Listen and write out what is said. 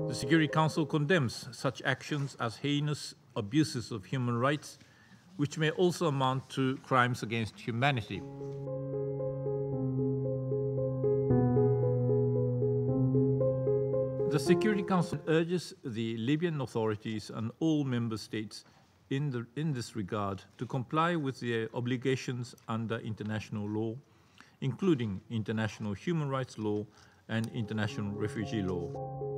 The Security Council condemns such actions as heinous abuses of human rights, which may also amount to crimes against humanity. The Security Council urges the Libyan authorities and all member states in this regard to comply with their obligations under international law, including international human rights law and international refugee law.